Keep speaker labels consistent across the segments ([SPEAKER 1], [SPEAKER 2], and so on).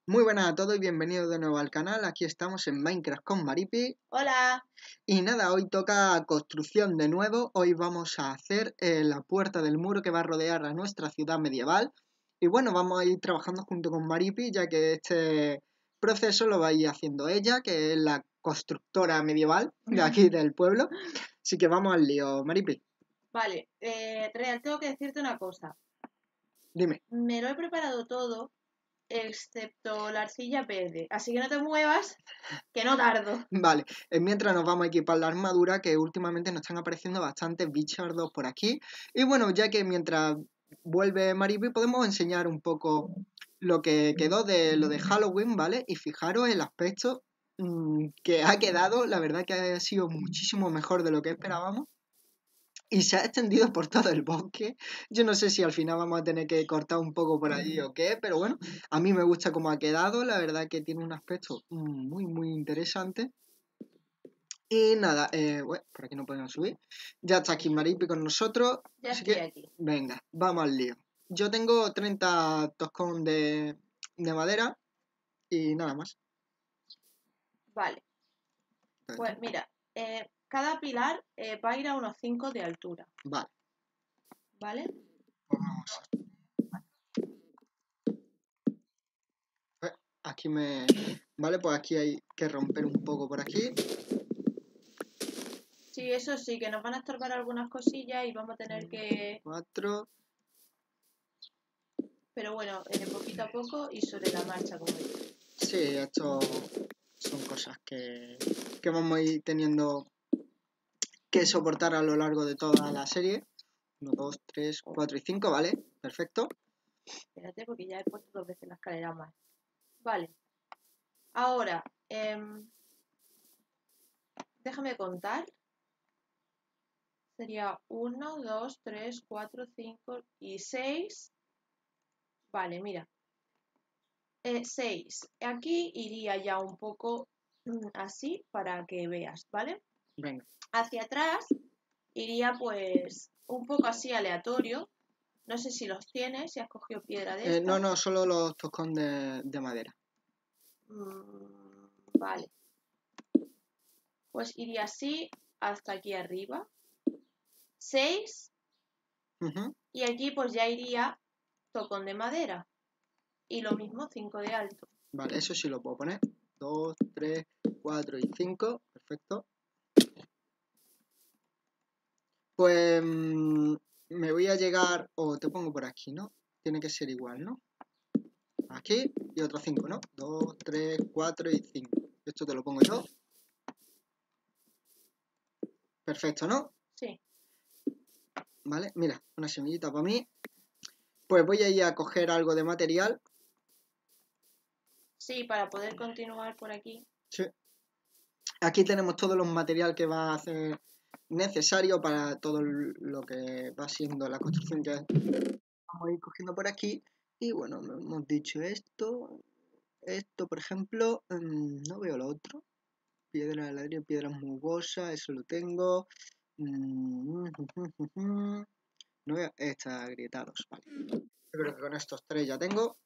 [SPEAKER 1] Muy buenas a todos y bienvenidos de nuevo al canal. Aquí estamos en Minecraft con Maripi.
[SPEAKER 2] Hola.
[SPEAKER 1] Y nada, hoy toca construcción de nuevo. Hoy vamos a hacer la puerta del muro que va a rodear a nuestra ciudad medieval. Y bueno, vamos a ir trabajando junto con Maripi, ya que este proceso lo va a ir haciendo ella, que es la constructora medieval de aquí del pueblo. Así que vamos al lío, Maripi.
[SPEAKER 2] Vale, Real, tengo que decirte una cosa.
[SPEAKER 1] Dime.
[SPEAKER 2] Me lo he preparado todo, excepto la arcilla verde. Así que no te muevas, que no tardo.
[SPEAKER 1] Vale, mientras nos vamos a equipar la armadura, que últimamente nos están apareciendo bastantes bichardos por aquí. Y bueno, ya que mientras vuelve Mariby, podemos enseñar un poco lo que quedó de lo de Halloween, ¿vale? Y fijaros el aspecto que ha quedado, la verdad que ha sido muchísimo mejor de lo que esperábamos. Y se ha extendido por todo el bosque. Yo no sé si al final vamos a tener que cortar un poco por allí o qué, pero bueno, a mí me gusta cómo ha quedado, la verdad que tiene un aspecto muy interesante. Y nada, bueno, por aquí no podemos subir. Ya está aquí Maripi con nosotros.
[SPEAKER 2] Ya
[SPEAKER 1] Así
[SPEAKER 2] estoy
[SPEAKER 1] que,
[SPEAKER 2] aquí.
[SPEAKER 1] venga, vamos al lío. Yo tengo 30 toscón de madera y nada más.
[SPEAKER 2] Vale, pues mira, cada pilar va a ir a unos 5 de altura,
[SPEAKER 1] Vale,
[SPEAKER 2] ¿vale?
[SPEAKER 1] pues vamos. Aquí me... Vale, pues aquí hay que romper un poco por aquí.
[SPEAKER 2] Sí, eso sí, que nos van a estorbar algunas cosillas y vamos a tener que...
[SPEAKER 1] 4.
[SPEAKER 2] Pero bueno, poquito a poco y sobre la marcha, como digo.
[SPEAKER 1] Sí, esto son cosas que vamos a ir teniendo que soportar a lo largo de toda la serie. 1, 2, 3, 4 y 5, ¿vale? Perfecto.
[SPEAKER 2] Espérate, porque ya he puesto 2 veces la escalera más. Vale, ahora, déjame contar. Sería 1, 2, 3, 4, 5 y 6. Vale, mira. 6. Aquí iría ya un poco así para que veas, ¿vale?
[SPEAKER 1] Venga.
[SPEAKER 2] Hacia atrás iría pues un poco así aleatorio. No sé si los tienes, si has cogido piedra de
[SPEAKER 1] No,
[SPEAKER 2] esta.
[SPEAKER 1] no, solo los toscón de madera.
[SPEAKER 2] Vale. Pues iría así hasta aquí arriba. 6. Y aquí pues ya iría tocón de madera. Y lo mismo 5 de alto.
[SPEAKER 1] Vale, eso sí lo puedo poner. 2, 3, 4 y 5. Perfecto. Pues me voy a llegar... O te pongo por aquí, ¿no? Tiene que ser igual, ¿no? Aquí y otros 5, ¿no? 2, 3, 4 y 5. Esto te lo pongo yo. Perfecto, ¿no?
[SPEAKER 2] Sí.
[SPEAKER 1] Vale, mira, una semillita para mí. Pues voy a ir a coger algo de material.
[SPEAKER 2] Sí, para poder continuar por aquí.
[SPEAKER 1] Sí. Aquí tenemos todos los materiales que va a hacer necesario para todo lo que va siendo la construcción que vamos a ir cogiendo por aquí. Y bueno, hemos dicho esto. Esto, por ejemplo, no veo lo otro. Piedra de ladrillo, piedra mugosa, eso lo tengo. No veo, estas agrietados, vale. Yo creo que con estos 3 ya tengo.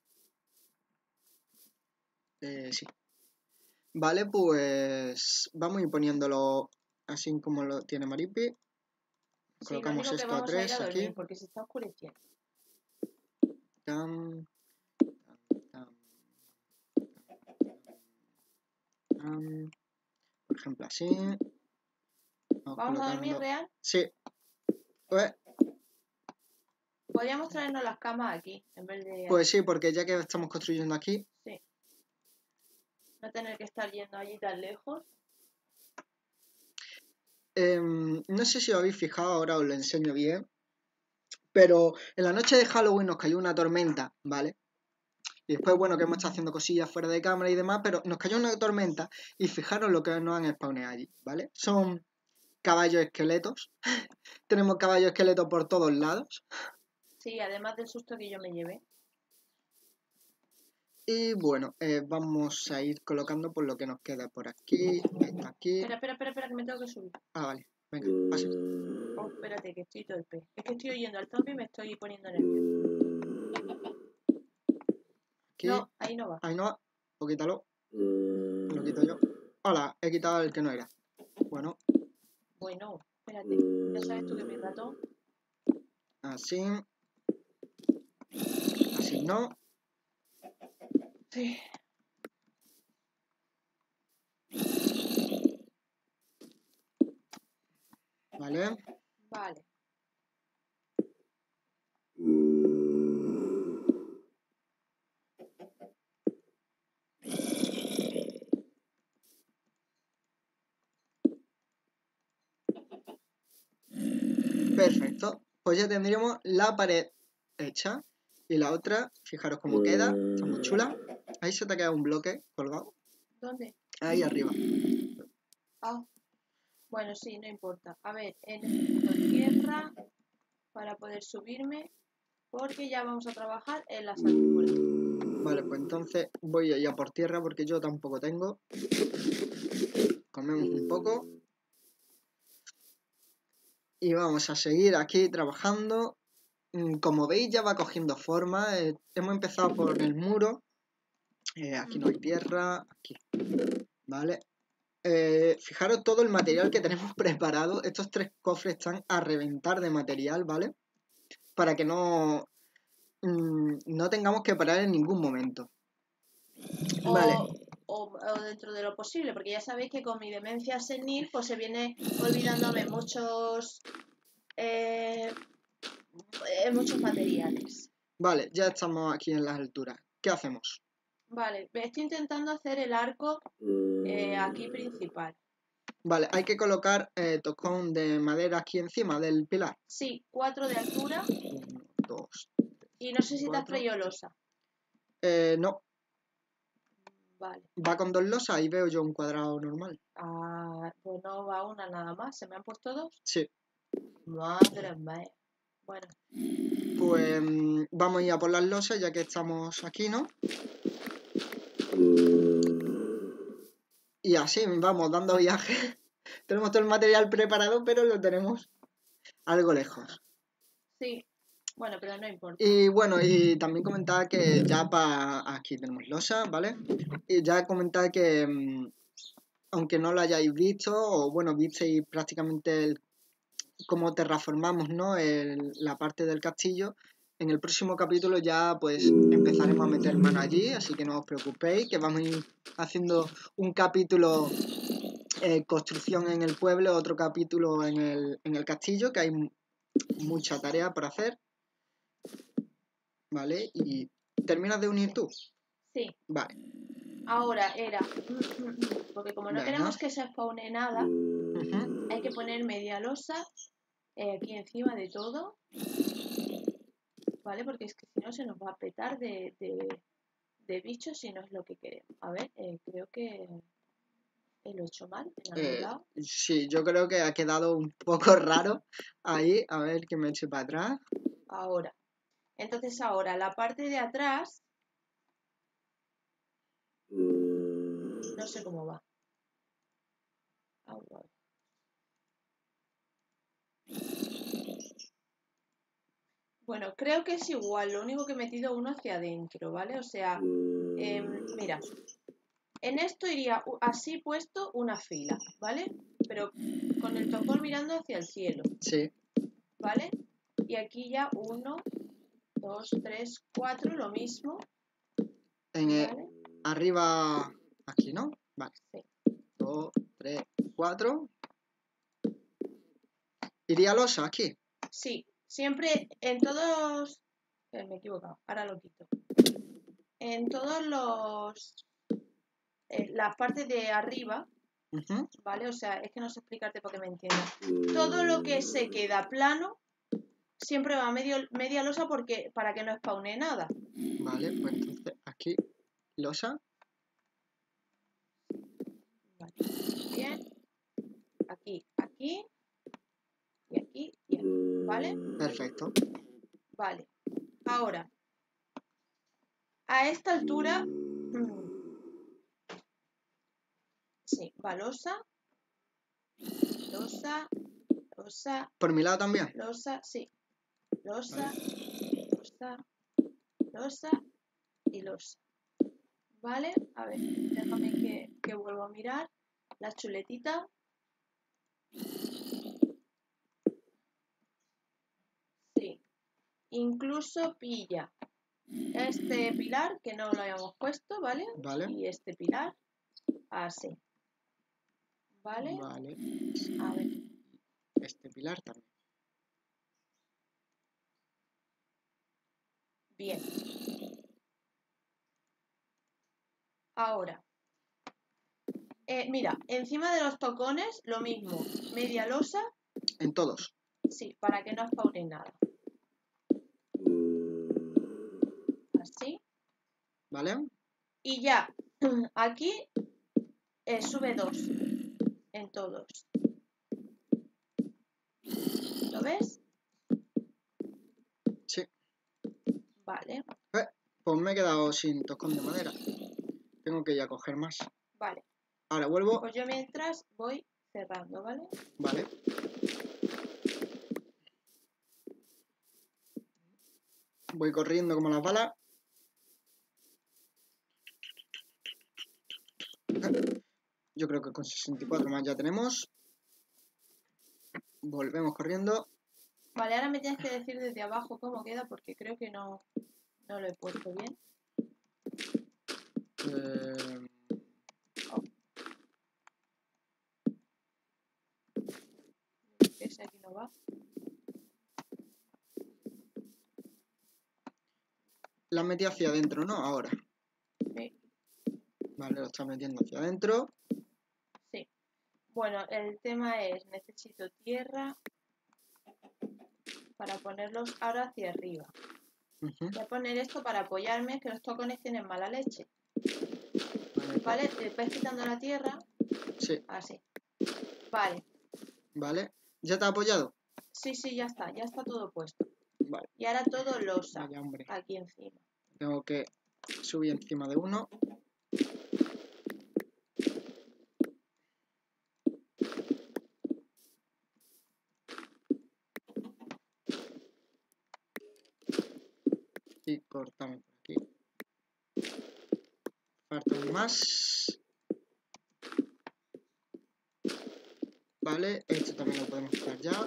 [SPEAKER 1] Sí. Vale, pues vamos a ir poniéndolo así como lo tiene Maripi.
[SPEAKER 2] Sí, lo
[SPEAKER 1] Colocamos
[SPEAKER 2] único que
[SPEAKER 1] esto a
[SPEAKER 2] vamos a ir a
[SPEAKER 1] 3
[SPEAKER 2] dormir
[SPEAKER 1] aquí.
[SPEAKER 2] porque se está oscureciendo.
[SPEAKER 1] Tam, tam, tam. Por ejemplo, así.
[SPEAKER 2] ¿Vamos a dormir, Real?
[SPEAKER 1] Sí. Pues
[SPEAKER 2] Podríamos traernos las camas aquí en vez de...
[SPEAKER 1] Pues sí, porque ya que estamos construyendo aquí.
[SPEAKER 2] Sí. No tener que estar yendo allí tan lejos.
[SPEAKER 1] No sé si os habéis fijado, ahora os lo enseño bien. Pero en la noche de Halloween nos cayó una tormenta, ¿vale? Y después, bueno, que hemos estado haciendo cosillas fuera de cámara y demás, pero nos cayó una tormenta y fijaros lo que nos han spawneado allí, ¿vale? Son caballos esqueletos. Tenemos caballos esqueletos por todos lados.
[SPEAKER 2] Sí, además del susto que yo me llevé.
[SPEAKER 1] Y bueno, vamos a ir colocando por lo que nos queda por aquí. Está aquí.
[SPEAKER 2] Espera, que me tengo que subir.
[SPEAKER 1] Ah, vale. Venga, pase.
[SPEAKER 2] Oh, espérate, que estoy torpe. Es que estoy oyendo al zombie y me estoy poniendo nervioso.
[SPEAKER 1] Aquí.
[SPEAKER 2] No, ahí no va.
[SPEAKER 1] Ahí no va. O quítalo. Lo quito yo. Hola, he quitado el que no era. Bueno.
[SPEAKER 2] Bueno, espérate. Ya sabes tú que mi ratón.
[SPEAKER 1] Así. Así no.
[SPEAKER 2] Sí.
[SPEAKER 1] Vale.
[SPEAKER 2] Vale.
[SPEAKER 1] Perfecto. Pues ya tendríamos la pared hecha. Y la otra, fijaros cómo queda. Está muy chula. Ahí se te ha quedado un bloque colgado.
[SPEAKER 2] ¿Dónde?
[SPEAKER 1] Ahí arriba.
[SPEAKER 2] Ah. Bueno, sí, no importa. A ver, necesito tierra para poder subirme. Porque ya vamos a trabajar en las alturas.
[SPEAKER 1] Vale, pues entonces voy a ir a por tierra porque yo tampoco tengo. Comemos un poco. Y vamos a seguir aquí trabajando. Como veis ya va cogiendo forma. Hemos empezado por el muro. Aquí no hay tierra. Aquí. Vale. Fijaros todo el material que tenemos preparado. Estos 3 cofres están a reventar de material, ¿vale? Para que no tengamos que parar en ningún momento. Vale.
[SPEAKER 2] O dentro de lo posible, porque ya sabéis que con mi demencia senil pues se viene olvidándome muchos materiales.
[SPEAKER 1] Vale, ya estamos aquí en las alturas. ¿Qué hacemos?
[SPEAKER 2] Vale, estoy intentando hacer el arco aquí principal.
[SPEAKER 1] Vale, hay que colocar tocón de madera aquí encima del pilar.
[SPEAKER 2] Sí, 4 de altura.
[SPEAKER 1] 1, 2.
[SPEAKER 2] Y no sé si te has traído losa.
[SPEAKER 1] No.
[SPEAKER 2] Vale.
[SPEAKER 1] Va con 2 losas y veo yo un cuadrado normal.
[SPEAKER 2] Ah, pues no va una nada más. ¿Se me han puesto 2?
[SPEAKER 1] Sí.
[SPEAKER 2] Madre mía. Bueno.
[SPEAKER 1] Pues vamos a ir a por las losas ya que estamos aquí, ¿no? Y así vamos dando viaje. Tenemos todo el material preparado, pero lo tenemos algo lejos.
[SPEAKER 2] Sí, bueno, pero no importa.
[SPEAKER 1] Y bueno, y también comentaba que ya aquí tenemos losa, ¿vale? Y ya comentaba que aunque no lo hayáis visto, o bueno, visteis prácticamente cómo terraformamos, ¿no? La parte del castillo. En el próximo capítulo ya pues empezaremos a meter mano allí, así que no os preocupéis, que vamos a ir haciendo un capítulo construcción en el pueblo, otro capítulo en el castillo, que hay mucha tarea por hacer. ¿Vale? Y ¿terminas de unir tú?
[SPEAKER 2] Sí.
[SPEAKER 1] Vale.
[SPEAKER 2] Ahora era, porque como no queremos que se spawne nada, hay que poner media losa aquí encima de todo, ¿vale? Porque es que si no se nos va a petar de bichos y no es lo que queremos. A ver, creo que lo he hecho mal en algún lado.
[SPEAKER 1] Sí, yo creo que ha quedado un poco raro ahí. A ver que me eche para atrás.
[SPEAKER 2] Ahora. Entonces ahora la parte de atrás no sé cómo va. Ahora. Bueno, creo que es igual, lo único que he metido uno hacia adentro, ¿vale? O sea, mira, en esto iría así puesto una fila, ¿vale? Pero con el tocón mirando hacia el cielo.
[SPEAKER 1] Sí.
[SPEAKER 2] ¿Vale? Y aquí ya 1, 2, 3, 4, lo mismo.
[SPEAKER 1] ¿Vale? Arriba, aquí, ¿no? Vale.
[SPEAKER 2] Sí.
[SPEAKER 1] 2, 3, 4. ¿Iría losa aquí?
[SPEAKER 2] Sí, siempre en todos... me he equivocado, ahora lo quito. En todos los... las partes de arriba, ¿vale? O sea, es que no sé explicarte por qué me entiendas. Todo lo que se queda plano siempre va media losa para que no spawne nada.
[SPEAKER 1] Vale, pues entonces aquí losa.
[SPEAKER 2] Vale. Bien. Aquí, aquí. Y aquí y aquí. ¿Vale?
[SPEAKER 1] Perfecto.
[SPEAKER 2] Vale. Ahora, a esta altura... sí, va losa. Losa. Losa.
[SPEAKER 1] ¿Por mi lado también?
[SPEAKER 2] Losa, sí. Losa. Losa. Losa. Y losa. Vale, a ver, déjame que vuelva a mirar la chuletita. Sí, incluso pilla este pilar que no lo habíamos puesto, ¿vale?
[SPEAKER 1] Vale.
[SPEAKER 2] Y este pilar, así. ¿Vale?
[SPEAKER 1] Vale.
[SPEAKER 2] A ver.
[SPEAKER 1] Este pilar también.
[SPEAKER 2] Bien. Ahora. Mira, encima de los tocones, lo mismo. Media losa.
[SPEAKER 1] En todos.
[SPEAKER 2] Sí, para que no spawne nada. Así.
[SPEAKER 1] ¿Vale?
[SPEAKER 2] Y ya, aquí sube 2 en todos. ¿Lo ves?
[SPEAKER 1] Sí.
[SPEAKER 2] Vale.
[SPEAKER 1] Pues me he quedado sin tocón de madera. Tengo que ir a coger más.
[SPEAKER 2] Vale.
[SPEAKER 1] Ahora vuelvo.
[SPEAKER 2] Pues yo mientras voy cerrando, ¿vale?
[SPEAKER 1] Vale. Voy corriendo como las balas. Yo creo que con 64 más ya tenemos. Volvemos corriendo.
[SPEAKER 2] Vale, ahora me tienes que decir desde abajo cómo queda porque creo que no lo he puesto bien. Ese aquí no va.
[SPEAKER 1] La metí hacia adentro, ¿no? Ahora.
[SPEAKER 2] Sí.
[SPEAKER 1] Vale, lo está metiendo hacia adentro.
[SPEAKER 2] Sí. Bueno, el tema es, necesito tierra para ponerlos ahora hacia arriba. Voy a poner esto para apoyarme, que los tocones tienen mala leche. Vale, ves quitando la tierra.
[SPEAKER 1] Sí.
[SPEAKER 2] Así. Vale.
[SPEAKER 1] Vale. ¿Ya te ha apoyado?
[SPEAKER 2] Sí, ya está todo puesto.
[SPEAKER 1] Vale.
[SPEAKER 2] Y ahora todo losa.
[SPEAKER 1] Vaya, hombre.
[SPEAKER 2] Aquí encima.
[SPEAKER 1] Tengo que subir encima de uno. Y cortamos por aquí. Falta un más. Vale, esto también lo podemos quitar ya.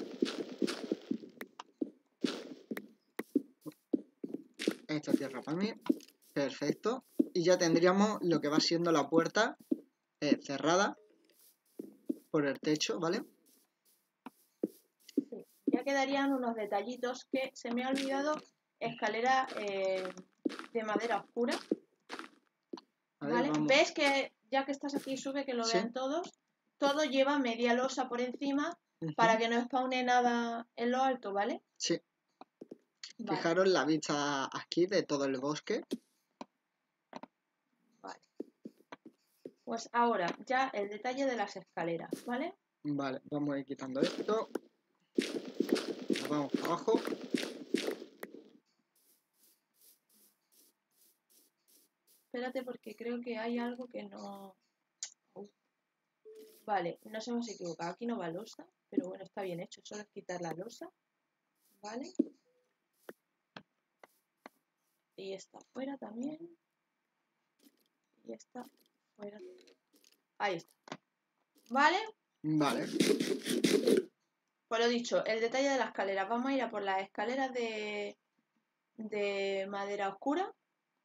[SPEAKER 1] Esta tierra para mí. Perfecto. Y ya tendríamos lo que va siendo la puerta cerrada por el techo, ¿vale?
[SPEAKER 2] Sí. Ya quedarían unos detallitos que se me ha olvidado. Escalera de madera oscura. ¿Vale?
[SPEAKER 1] Vamos.
[SPEAKER 2] ¿Ves que ya que estás aquí sube que lo vean todos? Todo lleva media losa por encima para que no spawne nada en lo alto, ¿vale?
[SPEAKER 1] Sí.
[SPEAKER 2] Vale.
[SPEAKER 1] Fijaros la vista aquí de todo el bosque.
[SPEAKER 2] Vale. Pues ahora ya el detalle de las escaleras, ¿vale?
[SPEAKER 1] Vale, vamos a ir quitando esto. Nos vamos para abajo.
[SPEAKER 2] Espérate porque creo que hay algo que no... Vale, nos hemos equivocado. Aquí no va losa, pero bueno, está bien hecho. Solo es quitar la losa. ¿Vale? Y esta fuera también. Y esta fuera. Ahí está. ¿Vale?
[SPEAKER 1] Vale.
[SPEAKER 2] Pues lo dicho, el detalle de las escaleras. Vamos a ir a por las escaleras de madera oscura.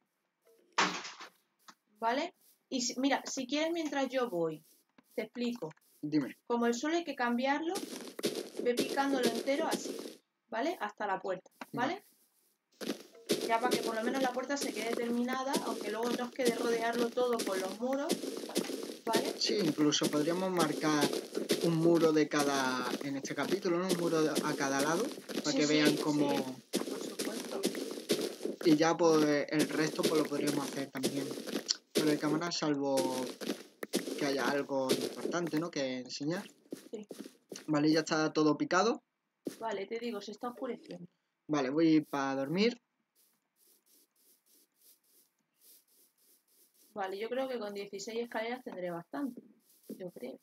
[SPEAKER 2] ¿Vale? Y mira, si quieres mientras yo voy, te explico.
[SPEAKER 1] Dime.
[SPEAKER 2] Como el suelo hay que cambiarlo, ve picándolo entero así, ¿vale? Hasta la puerta, ¿vale? Ya para que por lo menos la puerta se quede terminada, aunque luego nos quede rodearlo todo con los muros, ¿vale?
[SPEAKER 1] Sí, incluso podríamos marcar un muro de cada, en este capítulo, ¿no? Un muro a cada lado, para que vean cómo...
[SPEAKER 2] Sí, por supuesto.
[SPEAKER 1] Y ya pues el resto pues lo podríamos hacer también por el cámara, salvo que haya algo importante, ¿no? Que enseñar.
[SPEAKER 2] Sí.
[SPEAKER 1] Vale, ya está todo picado.
[SPEAKER 2] Vale, te digo, se está oscureciendo.
[SPEAKER 1] Vale, voy para dormir.
[SPEAKER 2] Vale, yo creo que con 16 escaleras tendré bastante. Yo creo.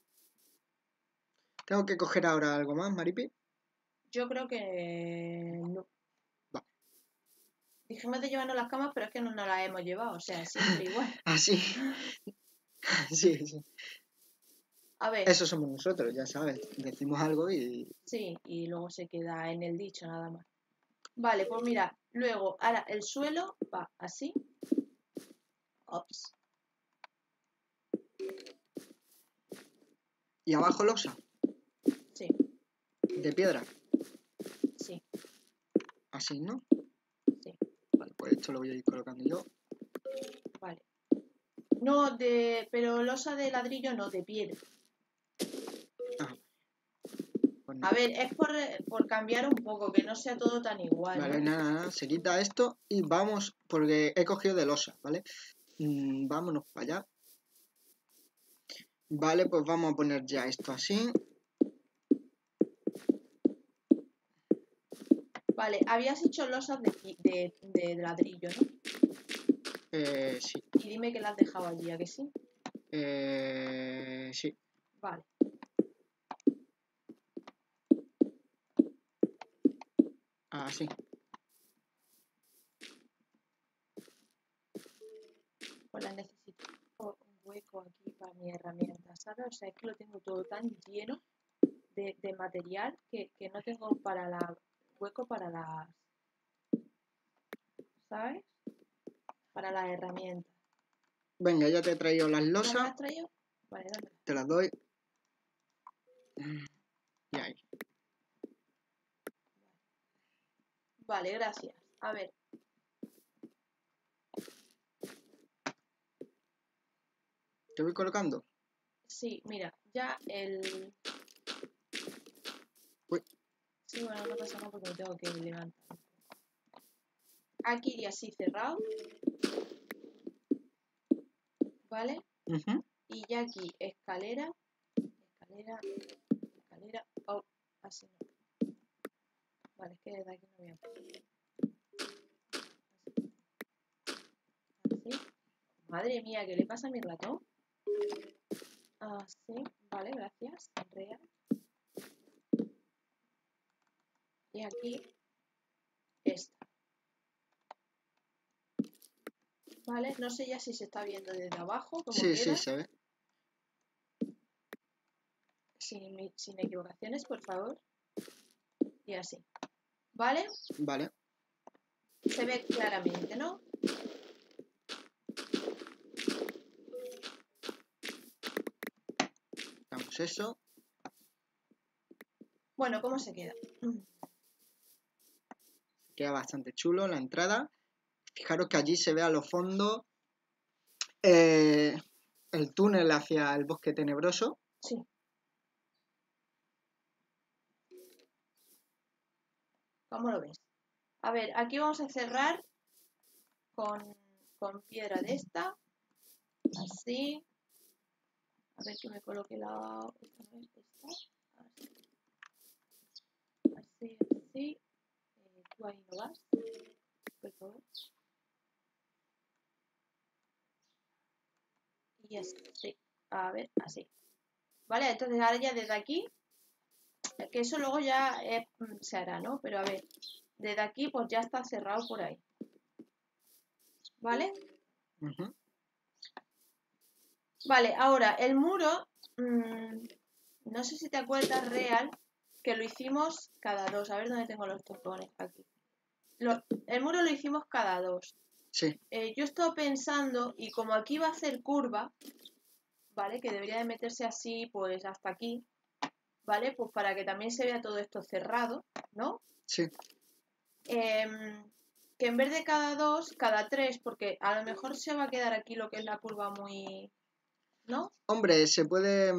[SPEAKER 1] ¿Tengo que coger ahora algo más, Maripi?
[SPEAKER 2] Yo creo que no.
[SPEAKER 1] Vale.
[SPEAKER 2] Dijimos de llevarnos las camas, pero es que no nos las hemos llevado, o sea, siempre igual.
[SPEAKER 1] Así. Sí, sí.
[SPEAKER 2] A ver.
[SPEAKER 1] Eso somos nosotros, ya sabes. Decimos algo y...
[SPEAKER 2] Sí, y luego se queda en el dicho nada más. Vale, pues mira, luego, ahora el suelo va así. Ops.
[SPEAKER 1] ¿Y abajo losa?
[SPEAKER 2] Sí.
[SPEAKER 1] ¿De piedra?
[SPEAKER 2] Sí.
[SPEAKER 1] Así, ¿no?
[SPEAKER 2] Sí.
[SPEAKER 1] Vale, pues esto lo voy a ir colocando yo.
[SPEAKER 2] Vale. No, pero losa de ladrillo no, de piedra.
[SPEAKER 1] Ah. Pues
[SPEAKER 2] A ver, es por cambiar un poco, que no sea todo tan igual.
[SPEAKER 1] Vale,
[SPEAKER 2] ¿no?
[SPEAKER 1] nada, se quita esto y vamos, porque he cogido de losa, ¿vale? Vámonos para allá. Vale, pues vamos a poner ya esto así.
[SPEAKER 2] Vale, habías hecho losas de ladrillo, ¿no?
[SPEAKER 1] Sí.
[SPEAKER 2] Y dime que las has dejado allí, ¿a que sí?
[SPEAKER 1] Sí.
[SPEAKER 2] Vale.
[SPEAKER 1] Así.
[SPEAKER 2] Pues las necesito un hueco aquí para mi herramienta, ¿sabes? O sea, es que lo tengo todo tan lleno de material que no tengo hueco para las, ¿sabes? Para las herramientas.
[SPEAKER 1] Venga, ya te he traído las
[SPEAKER 2] ¿Ya me
[SPEAKER 1] losas.
[SPEAKER 2] las has traído? Vale, dámela.
[SPEAKER 1] Te las doy. Y ahí.
[SPEAKER 2] Vale, gracias. A ver.
[SPEAKER 1] ¿Te voy colocando?
[SPEAKER 2] Sí, mira, ya el...
[SPEAKER 1] Uy.
[SPEAKER 2] Sí, bueno, no pasa nada porque me tengo que levantar. Aquí iría así cerrado. ¿Vale? Y ya aquí escalera. Escalera. Oh, así no. Vale, es que desde aquí no voy a poner. Así. Madre mía, ¿qué le pasa a mi ratón? Así, vale, gracias. Real. Y aquí esta. Vale, no sé ya si se está viendo desde abajo, como
[SPEAKER 1] Sí,
[SPEAKER 2] queda.
[SPEAKER 1] sí, se ve.
[SPEAKER 2] Sin equivocaciones, por favor. Y así. ¿Vale?
[SPEAKER 1] Vale.
[SPEAKER 2] Se ve claramente, ¿no?
[SPEAKER 1] Damos eso.
[SPEAKER 2] Bueno, ¿cómo se queda?
[SPEAKER 1] Queda bastante chulo la entrada. Fijaros que allí se ve a lo fondo el túnel hacia el bosque tenebroso.
[SPEAKER 2] Sí. ¿Cómo lo ves? A ver, aquí vamos a cerrar con piedra de esta. Así. A ver que me coloque la... Esta no es esta. Así. Así, así. Tú ahí no vas. Por favor. Y así. A ver, así. Vale, entonces ahora ya desde aquí, que eso luego ya se hará, ¿no? Pero a ver, desde aquí pues ya está cerrado por ahí. ¿Vale? Vale, ahora el muro, no sé si te acuerdas, Real, que lo hicimos cada dos. A ver dónde tengo los topones aquí. El muro lo hicimos cada dos.
[SPEAKER 1] Sí.
[SPEAKER 2] Yo he estado pensando, y como aquí va a hacer curva, ¿vale? Que debería de meterse así, pues hasta aquí, ¿vale? Pues para que también se vea todo esto cerrado, ¿no?
[SPEAKER 1] Sí.
[SPEAKER 2] Que en vez de cada dos, cada tres, porque a lo mejor se va a quedar aquí lo que es la curva muy... ¿No?
[SPEAKER 1] Hombre, se puede...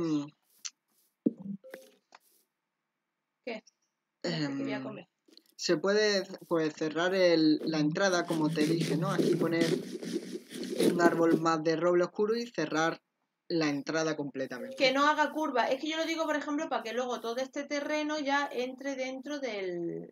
[SPEAKER 2] ¿Qué? Que quería comer.
[SPEAKER 1] Se puede pues cerrar la entrada, como te dije, ¿no? Aquí poner un árbol más de roble oscuro y cerrar la entrada completamente.
[SPEAKER 2] Que no haga curva. Es que yo lo digo, por ejemplo, para que luego todo este terreno ya entre dentro de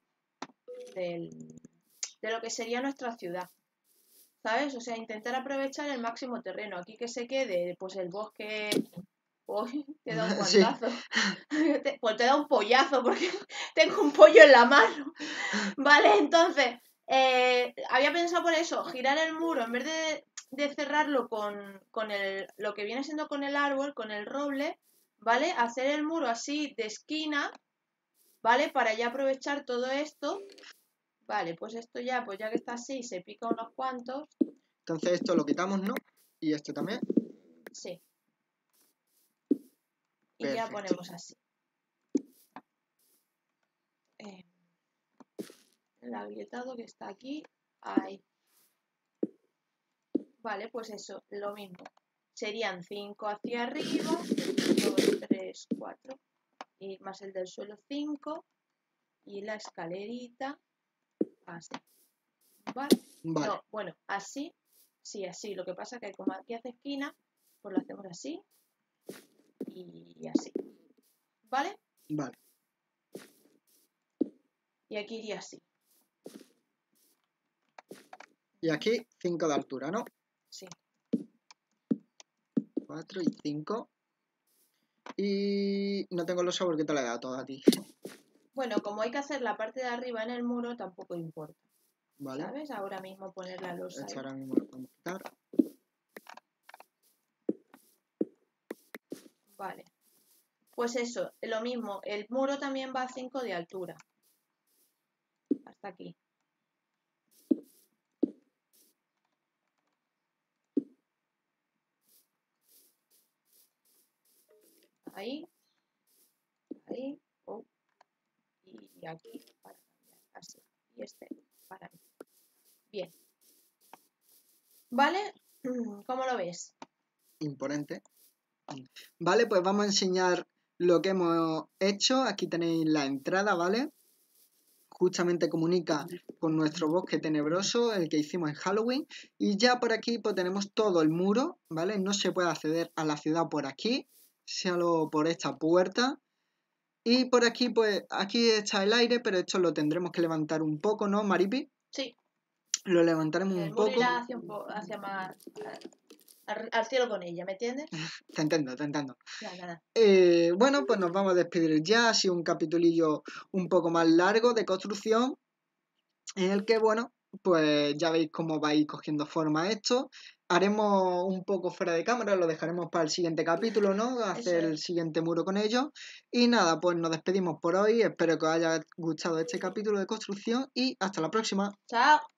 [SPEAKER 2] lo que sería nuestra ciudad. ¿Sabes? O sea, intentar aprovechar el máximo terreno. Aquí que se quede, pues el bosque... Uy, te da un guantazo. Sí. Pues te da un pollazo porque tengo un pollo en la mano. Vale, entonces, Había pensado por eso, girar el muro, en vez de cerrarlo con lo que viene siendo con el árbol, con el roble, ¿vale? Hacer el muro así de esquina, ¿vale? Para ya aprovechar todo esto. Vale, pues esto ya, pues ya que está así, se pica unos cuantos.
[SPEAKER 1] Entonces esto lo quitamos, ¿no? Y esto también.
[SPEAKER 2] Sí. Y ya ponemos así. El agrietado que está aquí, ahí. Vale, pues eso, lo mismo. Serían 5 hacia arriba, 2, 3, 4, y más el del suelo 5, y la escalerita así. ¿Vale? No, bueno, así, sí, así. Lo que pasa es que como aquí hace esquina, pues lo hacemos así y así. ¿Vale?
[SPEAKER 1] Vale.
[SPEAKER 2] Y aquí iría así.
[SPEAKER 1] Y aquí 5 de altura, ¿no?
[SPEAKER 2] Sí.
[SPEAKER 1] 4 y 5. Y no tengo los sabores que te le he dado todo a ti.
[SPEAKER 2] Bueno, como hay que hacer la parte de arriba en el muro, tampoco importa.
[SPEAKER 1] Vale.
[SPEAKER 2] ¿Sabes? Ahora mismo poner la losa.
[SPEAKER 1] Esto ahora mismo lo podemos quitar.
[SPEAKER 2] Vale. Pues eso, lo mismo. El muro también va a 5 de altura. Hasta aquí. Ahí. Ahí. Oh. Y aquí para cambiar. Así. Y este para mí. Bien. ¿Vale? ¿Cómo lo ves?
[SPEAKER 1] Imponente. Vale, pues vamos a enseñar lo que hemos hecho. Aquí tenéis la entrada, ¿vale? Justamente comunica con nuestro bosque tenebroso, el que hicimos en Halloween. Y ya por aquí pues tenemos todo el muro, ¿vale? No se puede acceder a la ciudad por aquí, solo por esta puerta. Y por aquí, pues, aquí está el aire, pero esto lo tendremos que levantar un poco, ¿no, Maripi?
[SPEAKER 2] Sí.
[SPEAKER 1] Lo levantaremos un poco.
[SPEAKER 2] El muro irá hacia más... Al cielo con ella, ¿me entiendes?
[SPEAKER 1] Te entiendo, te entiendo.
[SPEAKER 2] Nada.
[SPEAKER 1] Bueno, pues nos vamos a despedir ya. Ha sido un capitulillo un poco más largo de construcción, en el que, bueno, pues ya veis cómo va a ir cogiendo forma esto. Haremos un poco fuera de cámara, lo dejaremos para el siguiente capítulo, ¿no? Hacer el siguiente muro con ellos. Y nada, pues nos despedimos por hoy. Espero que os haya gustado este capítulo de construcción y hasta la próxima.
[SPEAKER 2] Chao.